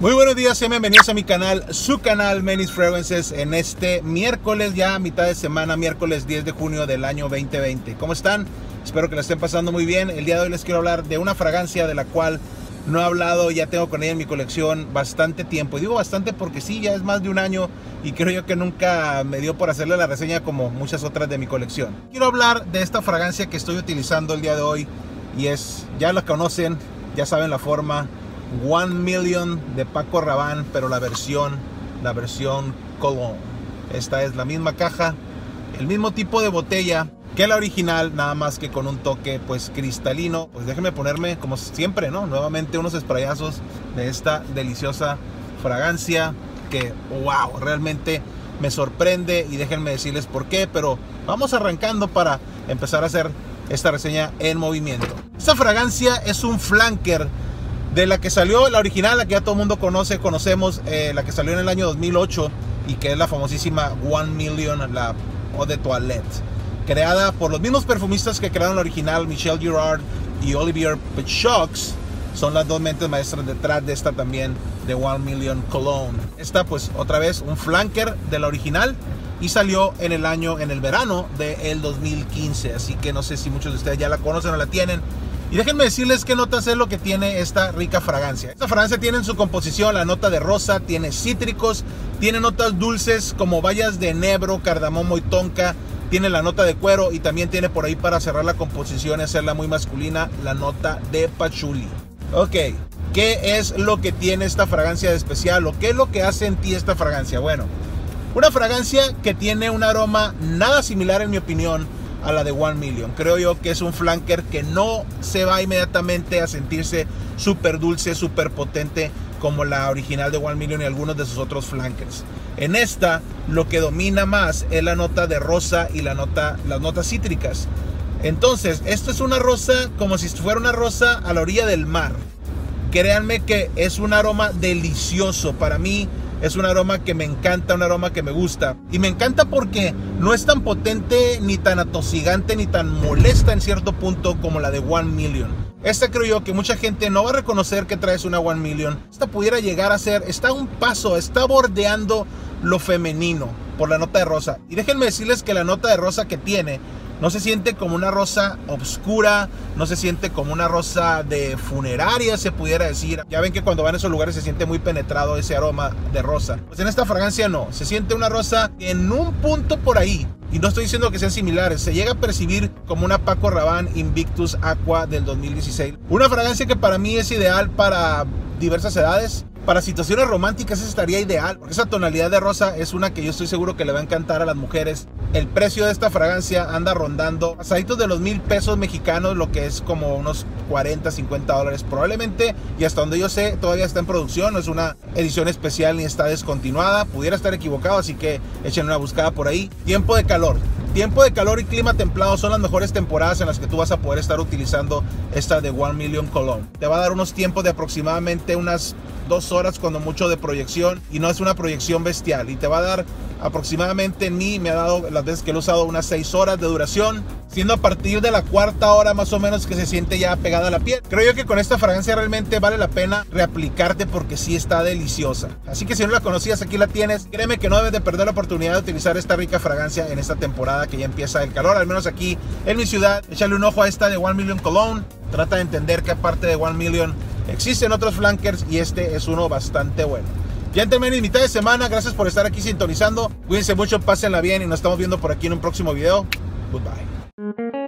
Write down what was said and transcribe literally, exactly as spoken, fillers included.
Muy buenos días, sean bienvenidos a mi canal, su canal Menis Fragrances, en este miércoles, ya mitad de semana, miércoles diez de junio del año veinte veinte. ¿Cómo están? Espero que la estén pasando muy bien. El día de hoy les quiero hablar de una fragancia de la cual no he hablado, ya tengo con ella en mi colección bastante tiempo. Y digo bastante porque sí, ya es más de un año y creo yo que nunca me dio por hacerle la reseña como muchas otras de mi colección. Quiero hablar de esta fragancia que estoy utilizando el día de hoy y es, ya la conocen, ya saben la forma, One Million de Paco Rabanne, pero la versión, la versión Cologne. Esta es la misma caja, el mismo tipo de botella que la original, nada más que con un toque pues cristalino. Pues déjenme ponerme como siempre, ¿no? Nuevamente unos sprayazos de esta deliciosa fragancia que, wow, realmente me sorprende y déjenme decirles por qué, pero vamos arrancando para empezar a hacer esta reseña en movimiento. Esta fragancia es un flanker de la que salió la original, la que ya todo el mundo conoce, conocemos, eh, la que salió en el año dos mil ocho y que es la famosísima One Million, la Eau de Toilette, creada por los mismos perfumistas que crearon la original, Michel Girard y Olivier Pechaux. Son las dos mentes maestras detrás de esta también, de One Million Cologne. Esta pues otra vez un flanker de la original y salió en el año, en el verano del dos mil quince, así que no sé si muchos de ustedes ya la conocen o la tienen. Y déjenme decirles qué notas es lo que tiene esta rica fragancia. Esta fragancia tiene en su composición la nota de rosa, tiene cítricos, tiene notas dulces como bayas de enebro, cardamomo y tonka, tiene la nota de cuero y también tiene por ahí, para cerrar la composición y hacerla muy masculina, la nota de pachuli. Ok, ¿qué es lo que tiene esta fragancia de especial o qué es lo que hace en ti esta fragancia? Bueno, una fragancia que tiene un aroma nada similar, en mi opinión, a la de One Million. Creo yo que es un flanker que no se va inmediatamente a sentirse súper dulce, súper potente como la original de One Million y algunos de sus otros flankers. En esta lo que domina más es la nota de rosa y la nota, las notas cítricas. Entonces, esto es una rosa como si fuera una rosa a la orilla del mar. Créanme que es un aroma delicioso. Para mí es un aroma que me encanta, un aroma que me gusta. Y me encanta porque no es tan potente, ni tan atosigante, ni tan molesta en cierto punto como la de One Million. Esta creo yo que mucha gente no va a reconocer que traes una One Million. Esta pudiera llegar a ser, está a un paso, está bordeando lo femenino por la nota de rosa. Y déjenme decirles que la nota de rosa que tiene no se siente como una rosa oscura, no se siente como una rosa de funeraria, se pudiera decir. Ya ven que cuando van a esos lugares se siente muy penetrado ese aroma de rosa. Pues en esta fragancia no, se siente una rosa en un punto por ahí. Y no estoy diciendo que sean similares, se llega a percibir como una Paco Rabanne Invictus Aqua del dos mil dieciséis. Una fragancia que para mí es ideal para diversas edades. Para situaciones románticas esa estaría ideal, porque esa tonalidad de rosa es una que yo estoy seguro que le va a encantar a las mujeres. El precio de esta fragancia anda rondando pasaditos de los mil pesos mexicanos, lo que es como unos cuarenta, cincuenta dólares probablemente, y hasta donde yo sé todavía está en producción, no es una edición especial ni está descontinuada, pudiera estar equivocado, así que echen una buscada por ahí. Tiempo de calor. Tiempo de calor y clima templado son las mejores temporadas en las que tú vas a poder estar utilizando esta de One Million Cologne. Te va a dar unos tiempos de aproximadamente unas dos horas cuando mucho de proyección, y no es una proyección bestial, y te va a dar aproximadamente, en mí me ha dado las veces que lo he usado unas seis horas de duración, siendo a partir de la cuarta hora más o menos que se siente ya pegada a la piel. Creo yo que con esta fragancia realmente vale la pena reaplicarte porque sí está deliciosa. Así que si no la conocías, aquí la tienes. Créeme que no debes de perder la oportunidad de utilizar esta rica fragancia en esta temporada que ya empieza el calor, al menos aquí en mi ciudad. Échale un ojo a esta de One Million Cologne. Trata de entender que aparte de One Million existen otros flankers y este es uno bastante bueno. Ya terminé mitad de semana, gracias por estar aquí sintonizando. Cuídense mucho, pásenla bien y nos estamos viendo por aquí en un próximo video. Goodbye.